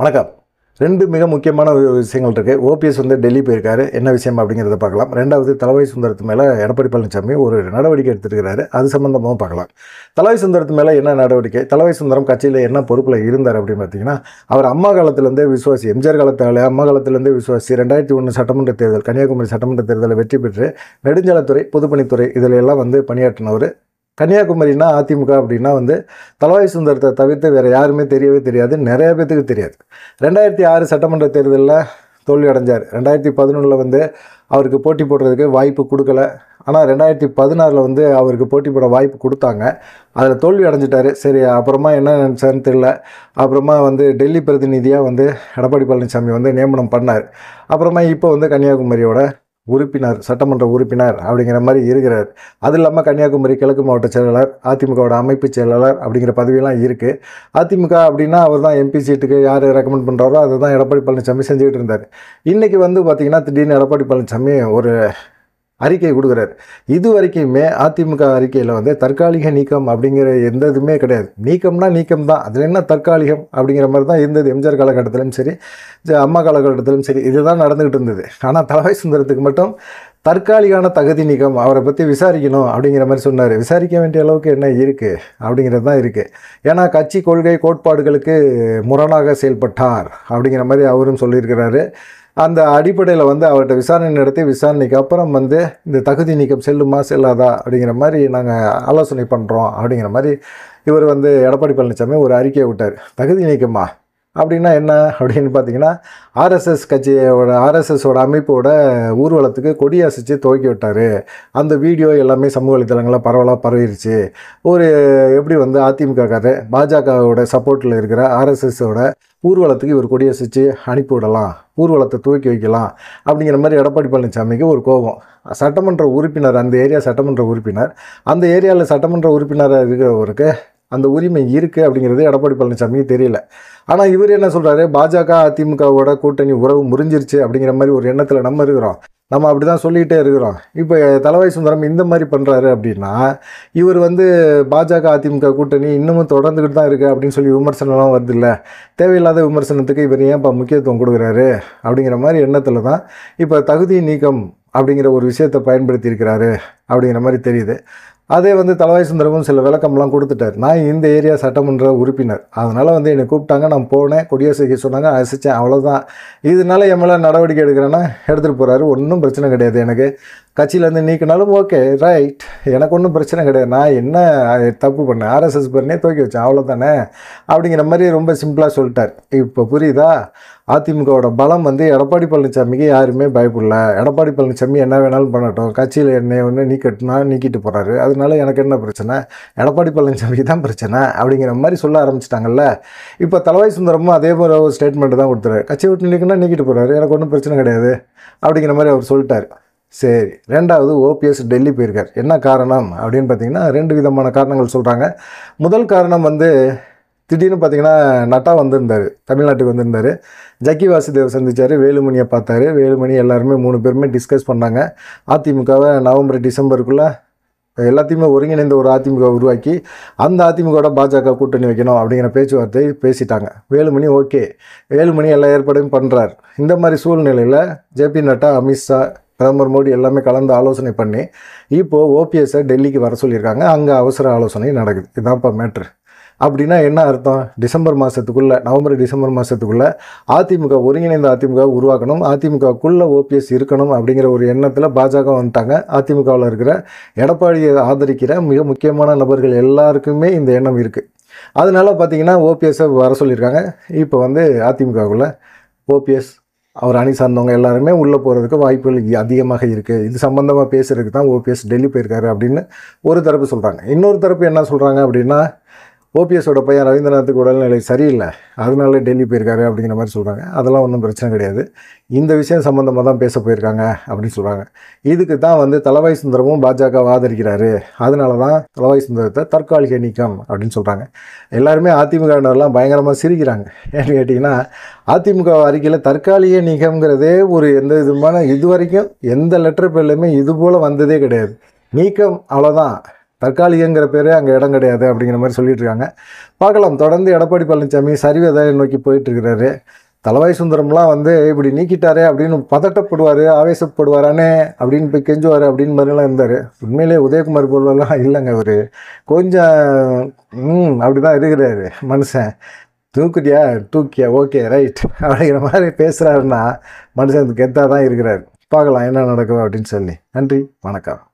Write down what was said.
வணக்கம். 2 மிக முக்கியமான விஷயங்கள் இருக்கு. ஓபிஎஸ் வந்து டெல்லி போயிருக்காரு. என்ன விஷயம் அப்படிங்கிறத பார்க்கலாம். 2வது தளவாய் சுந்தரத்து மேல எடப்பாடி பழனிசாமி ஒரு நடவடிக்கை எடுத்திருக்கிறாரு. அது சம்பந்தமாவும் பார்க்கலாம். தளவாய் சுந்தரத்து மேல என்ன நடவடிக்கை? தளவாய் சுந்தரம் கட்சியில என்ன பொறுப்புல இருந்தார் அப்படின்னு பார்த்தீங்கன்னா, அவர் அம்மா காலத்திலிருந்தே விசுவாசி. எம்ஜிஆர் காலத்தால அம்மா காலத்திலிருந்தே விசுவாசி. 2001 சட்டமன்ற தேர்தல், கன்னியாகுமரி சட்டமன்ற தேர்தலில் வெற்றி பெற்று நெடுஞ்சாலைத்துறை, பொதுப்பணித்துறை இதில் எல்லாம் வந்து பணியாற்றினவர். கன்னியாகுமரினா அதிமுக அப்படின்னா வந்து தளவாய் சுந்தரத்தை தவிர்த்து வேறு யாருமே தெரியவே தெரியாது. நிறைய பேத்துக்கு தெரியாது. 2006 சட்டமன்ற தேர்தலில் தோல்வி அடைஞ்சார். 2011 வந்து அவருக்கு போட்டி போடுறதுக்கு வாய்ப்பு கொடுக்கல. ஆனால் 2016 வந்து அவருக்கு போட்டி போட வாய்ப்பு கொடுத்தாங்க. அதில் தோல்வி அடைஞ்சிட்டார். சரி, அப்புறமா என்ன நினச்சாருன்னு தெரியல. அப்புறமா வந்து டெல்லி பிரதிநிதியாக வந்து எடப்பாடி பழனிசாமி வந்து நியமனம் பண்ணார். அப்புறமா இப்போ வந்து கன்னியாகுமரியோட உறுப்பினர், சட்டமன்ற உறுப்பினர் அப்படிங்கிற மாதிரி இருக்கிறார். அது இல்லாமல் கன்னியாகுமரி கிழக்கு மாவட்ட செயலாளர், அதிமுகவோட அமைப்பு செயலாளர் அப்படிங்கிற பதவியெல்லாம் இருக்குது. அதிமுக அப்படின்னா அவர் தான் எம்பி சீட்டுக்கு யார் ரெக்கமெண்ட் பண்ணுறாரோ அதை தான் எடப்பாடி பழனிசாமி செஞ்சுக்கிட்டு இருந்தார். இன்றைக்கி வந்து பார்த்திங்கன்னா திடீர்னு எடப்பாடி பழனிசாமி ஒரு அறிக்கை கொடுக்குறாரு. இது வரைக்குமே அதிமுக அறிக்கையில் வந்து தற்காலிக நீக்கம் அப்படிங்கிற எந்த இதுவுமே கிடையாது. நீக்கம்னா நீக்கம் தான், அதில் என்ன தற்காலிகம் அப்படிங்கிற மாதிரி தான் இருந்தது. எம்ஜிஆர் காலகட்டத்திலும் சரி, அம்மா காலகட்டத்திலும் சரி, இதுதான் நடந்துகிட்டு இருந்தது. ஆனால் தளவாய் சுந்தரத்துக்கு மட்டும் தற்காலிகான தகுதி நீக்கம், அவரை பற்றி விசாரிக்கணும் அப்படிங்கிற மாதிரி சொன்னார். விசாரிக்க வேண்டிய அளவுக்கு என்ன இருக்குது அப்படிங்கிறது தான் இருக்குது. ஏன்னா கட்சி கொள்கை கோட்பாடுகளுக்கு முரணாக செயல்பட்டார் அப்படிங்கிற மாதிரி அவரும் சொல்லியிருக்கிறாரு. அந்த அடிப்படையில் வந்து அவர்கிட்ட விசாரணை நடத்தி விசாரணைக்கு அப்புறம் வந்து இந்த தகுதி நீக்கம் செல்லுமா செல்லாதா அப்படிங்கிற மாதிரி நாங்கள் ஆலோசனை பண்ணுறோம் அப்படிங்கிற மாதிரி இவர் வந்து எடப்பாடி பழனிசாமி ஒரு அறிக்கையை விட்டார். தகுதி நீக்கமா அப்படின்னா என்ன அப்படின்னு பார்த்தீங்கன்னா, ஆர்எஸ்எஸ் கட்சியோட ஆர்எஸ்எஸோட அமைப்போட ஊர்வலத்துக்கு கொடியசைச்சு துவக்கி விட்டார். அந்த வீடியோ எல்லாமே சமூக வலைத்தளங்களில் பரவலாக பரவிருச்சு. ஒரு எப்படி வந்து அதிமுகக்காரர் பாஜகவோட சப்போர்ட்டில் இருக்கிற ஆர்எஸ்எஸோட ஊர்வலத்துக்கு இவர் கொடியசைச்சு அனுப்பிவிடலாம், ஊர்வலத்தை துவக்கி வைக்கலாம் அப்படிங்கிற மாதிரி எடப்பாடி பழனிசாமிக்கு ஒரு கோபம். சட்டமன்ற உறுப்பினர், அந்த ஏரியா சட்டமன்ற உறுப்பினர், அந்த ஏரியாவில் சட்டமன்ற உறுப்பினராக இருக்கிறவருக்கு அந்த உரிமை இருக்குது அப்படிங்கிறது எடப்பாடி பழனிசாமிக்கு தெரியல. ஆனால் இவர் என்ன சொல்கிறாரு, பாஜக அதிமுகவோட கூட்டணி உறவு முறிஞ்சிருச்சு அப்படிங்கிற மாதிரி ஒரு எண்ணத்தில் நம்ம இருக்கிறோம். நம்ம அப்படி தான் சொல்லிக்கிட்டே இருக்கிறோம். இப்போ தளவாய் சுந்தரம் இந்த மாதிரி பண்ணுறாரு அப்படின்னா, இவர் வந்து பாஜக அதிமுக கூட்டணி இன்னமும் தொடர்ந்துக்கிட்டு தான் இருக்குது அப்படின்னு சொல்லி விமர்சனம்லாம் வருது இல்லை. தேவையில்லாத விமர்சனத்துக்கு இவர் ஏன்ப்பா முக்கியத்துவம் கொடுக்குறாரு அப்படிங்கிற மாதிரி எண்ணத்தில் தான் இப்போ தகுதி நீக்கம் அப்படிங்கிற ஒரு விஷயத்தை பயன்படுத்தியிருக்கிறாரு அப்படிங்கிற மாதிரி தெரியுது. அதே வந்து தளவாய் சுந்தரமும் சில விளக்கம்லாம் கொடுத்துட்டார். நான் இந்த ஏரியா சட்டமன்ற உறுப்பினர், அதனால் வந்து என்னை கூப்பிட்டாங்க, நான் போனேன், கொடியசைக்க சொன்னாங்க, அசைச்சேன், அவ்வளோதான். இதனால என் மேலே நடவடிக்கை எடுக்கிறேன்னா எடுத்துகிட்டு போகிறாரு. ஒன்றும் பிரச்சனை கிடையாது. எனக்கு கட்சியிலேருந்து நீக்கினாலும் ஓகே, ரைட், எனக்கு ஒன்றும் பிரச்சனை கிடையாது. நான் என்ன தப்பு பண்ணேன், ஆர்எஸ்எஸ் பண்ணே துவக்கி வச்சேன், அவ்வளோதானே அப்படிங்கிற மாதிரி ரொம்ப சிம்பிளாக சொல்லிட்டார். இப்போ புரியுதா? அதிமுகவோட பலம் வந்து எடப்பாடி பழனிசாமிக்கு யாருமே பயப்படல. எடப்பாடி பழனிசாமி என்ன வேணாலும் பண்ணட்டும், கட்சியில் என்னை ஒன்று நீக்கிட்டு போகிறாரு, அதனால எனக்கு என்ன பிரச்சனை, எடப்பாடி பழனிசாமிக்கு தான் பிரச்சனை அப்படிங்கிற மாதிரி சொல்ல ஆரம்பிச்சிட்டாங்கல்ல. இப்போ தளவாய் சுந்தரமும் அதே மாதிரி ஒரு ஸ்டேட்மெண்ட் தான் கொடுத்துறாரு. கட்சியை விட்டு நீக்கிட்டு போகிறாரு, எனக்கு ஒன்றும் பிரச்சனை கிடையாது அப்படிங்கிற மாதிரி அவர் சொல்லிட்டார். சரி, 2வது ஓபிஎஸ் டெல்லி போயிருக்கார். என்ன காரணம் அப்படின்னு பார்த்தீங்கன்னா, 2 விதமான காரணங்கள் சொல்கிறாங்க. முதல் காரணம் வந்து திடீர்னு பார்த்தீங்கன்னா நட்டா வந்திருந்தார், தமிழ்நாட்டுக்கு வந்திருந்தார். ஜக்கி வாசுதேவ் சந்தித்தார், வேலுமணியை பார்த்தாரு. வேலுமணி எல்லாருமே 3 பேருமே டிஸ்கஸ் பண்ணாங்க. அதிமுகவை நவம்பர் டிசம்பருக்குள்ளே எல்லாத்தையுமே ஒருங்கிணைந்த ஒரு அதிமுக உருவாக்கி அந்த அதிமுகவோட பாஜக கூட்டணி வைக்கணும் அப்படிங்கிற பேச்சுவார்த்தை பேசிட்டாங்க. வேலுமணி ஓகே, வேலுமணி எல்லா ஏற்பாடையும் பண்ணுறார். இந்த மாதிரி சூழ்நிலையில் ஜேபி நட்டா, அமித்ஷா, பிரதமர் மோடி எல்லாமே கலந்து ஆலோசனை பண்ணி இப்போது ஓபிஎஸ்ஸை டெல்லிக்கு வர சொல்லியிருக்காங்க. அங்கே அவசர ஆலோசனை நடக்குது. இதுதான்ப்பா மேட்ரு. அப்படின்னா என்ன அர்த்தம்? டிசம்பர் மாதத்துக்குள்ளே, நவம்பர் டிசம்பர் மாதத்துக்குள்ளே அதிமுக ஒருங்கிணைந்த அதிமுக உருவாக்கணும், அதிமுகக்குள்ளே ஓபிஎஸ் இருக்கணும் அப்படிங்கிற ஒரு எண்ணத்தில் பாஜக வந்துட்டாங்க. அதிமுகவில் இருக்கிற எடப்பாடியை ஆதரிக்கிற மிக முக்கியமான நபர்கள் எல்லாருக்குமே இந்த எண்ணம் இருக்குது. அதனால பார்த்திங்கன்னா ஓபிஎஸ்ஸை வர சொல்லியிருக்காங்க. இப்போ வந்து அதிமுகக்குள்ளே ஓபிஎஸ் அவர் அணி சார்ந்தவங்க எல்லாருமே உள்ளே போகிறதுக்கு வாய்ப்புகள் அதிகமாக இருக்குது. இது சம்மந்தமாக பேசுகிறதுக்கு தான் ஓபிஎஸ் டெல்லி போயிருக்காரு அப்படின்னு ஒரு தரப்பு சொல்கிறாங்க. இன்னொரு தரப்பு என்ன சொல்கிறாங்க அப்படின்னா, ஓபிஎஸோட பையன் ரவீந்திரநாத்துக்கு உடல்நிலை சரியில்லை, அதனால டெல்லி போயிருக்காரு அப்படிங்கிற மாதிரி சொல்கிறாங்க. அதெல்லாம் ஒன்றும் பிரச்சனை கிடையாது. இந்த விஷயம் சம்மந்தமாக தான் பேச போயிருக்காங்க அப்படின்னு சொல்கிறாங்க. இதுக்கு தான் வந்து தளவாய் சுந்தரமும் பாஜக ஆதரிக்கிறாரு, அதனால தான் தளவாய் சுந்தரத்தை தற்காலிக நீக்கம் அப்படின்னு சொல்கிறாங்க. எல்லாருமே அதிமுகவினரெல்லாம் பயங்கரமாக சிரிக்கிறாங்க. ஏன்னு கேட்டிங்கன்னா, அதிமுக அறிக்கையில் தற்காலிக நீக்கம்ங்கிறதே ஒரு எந்த விதமான இது வரைக்கும் எந்த லெட்டர் பேர்லையுமே இது போல் வந்ததே கிடையாது. நீக்கம் அவ்வளோதான், தற்காலிகங்கிற பேரே அங்கே இடம் கிடையாது அப்படிங்கிற மாதிரி சொல்லிட்டு இருக்காங்க. பார்க்கலாம். தொடர்ந்து எடப்பாடி பழனிசாமி சரிவதை நோக்கி போயிட்டுருக்கிறாரு. தளவாய் சுந்தரம்லாம் வந்து இப்படி நீக்கிட்டாரே அப்படின்னு பதட்டப்படுவார், ஆவேசப்படுவாரானே அப்படின்னு போய் கெஞ்சுவார் அப்படின்னு மாதிரிலாம் இருந்தார். உண்மையிலே உதயகுமார் போலலாம் இல்லைங்க. அவர் கொஞ்சம் அப்படி தான் இருக்கிறாரு மனுஷன். தூக்கியா ஓகே ரைட் அப்படிங்கிற மாதிரி பேசுகிறாருன்னா மனுஷன் கெத்தாக தான் இருக்கிறாரு. பார்க்கலாம் என்ன நடக்கும் அப்படின்னு சொல்லி. நன்றி, வணக்கம்.